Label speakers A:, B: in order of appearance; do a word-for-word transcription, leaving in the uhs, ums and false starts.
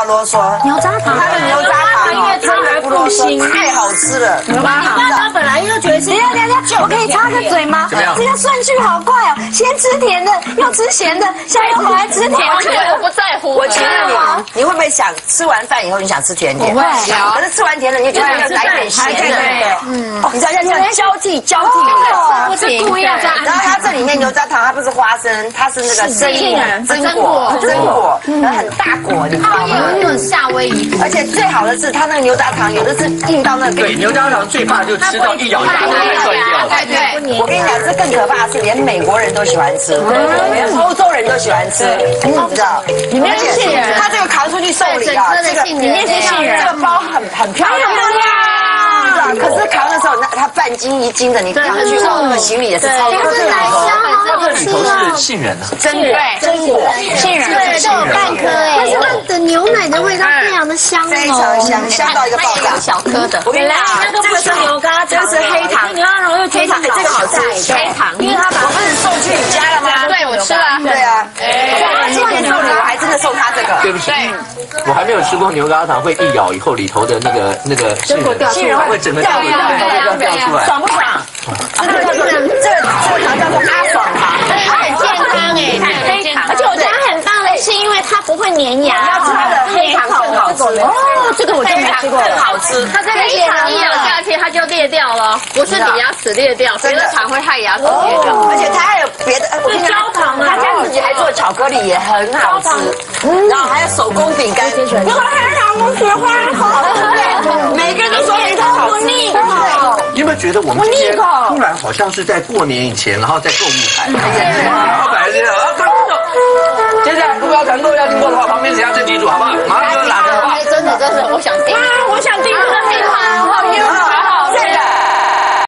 A: 啰嗦。
B: 牛轧糖，
A: 它的牛轧糖哦，真的不啰嗦，太好吃了。
B: 牛轧糖，他本来就觉得是。等一下等一下，我可以插个嘴吗？这个顺序好怪哦，先吃甜的，又吃咸的，现在又回来吃甜的。
C: 我不在乎。
A: 我请问你，你会不会想吃完饭以后你想吃甜点？
B: 不会。
A: 可是吃完甜的，你就觉得要来点咸的。嗯。你知道要这样交替交替。
B: 我是故意要这样。
A: 然后它这里面牛轧糖，它不是花生，它是那个生榛果，榛果，然后很大果，你知道吗？
C: 有那种夏威夷。
A: 而且最好的是，它那个牛轧糖有的是硬到那个。
D: 对，牛轧糖最怕就吃到一咬就断掉。
C: 对对。
A: 我跟你讲，这更可怕的是，连美国人都喜欢吃，连欧洲人都喜欢吃，你知道？里面是杏仁，它这个扛出去送礼啊，这个里面是杏仁，这个包很很漂亮。可是扛的时候，那它半斤一斤的，你扛去送那个行李也是超
B: 它是奶香，好好
D: 里
B: 吃
D: 头是杏仁啊，
A: 真的榛果，
B: 杏仁，对，就有半颗哎，但是它的牛奶的味道非常的香哦，
A: 非常香，香到一个爆炸。
C: 小颗的，
A: 我跟你讲，这个是牛轧，这个是黑糖，
B: 牛轧糖又
A: 黑糖，这个好吃，
C: 黑糖，
A: 因为它把我不是送去你家了吗？
C: 对，我吃了。
A: 对啊，我今天送礼，我还真的送他这个。
D: 对不起，我还没有吃过牛轧糖会一咬以后里头的那个那个杏仁杏仁会整个掉掉掉出来，
A: 爽不爽？这个叫做这个这个糖叫做阿爽糖，
C: 它很健康哎，很健康。
B: 而且我觉得它很棒的是，因为它不会粘牙，
A: 要吃它的黑糖更好吃哦。
B: 这个我就没吃过，
A: 更好吃。
C: 它这个一糖一咬下去，它就裂掉了，不是你牙齿裂掉，别的糖会害牙齿裂掉。
A: 而且它还有别的，我跟你讲，他家自己还做巧克力也很好吃，然后还有手工饼干，那个黑糖跟雪花好吃，每个人都说黑糖好吃。
D: 你有没有觉得我们今天突然好像是在过年以前，然后在购物台，然后本来是啊，接下来如果要团购要订购的话，旁边只要这几组好不好？马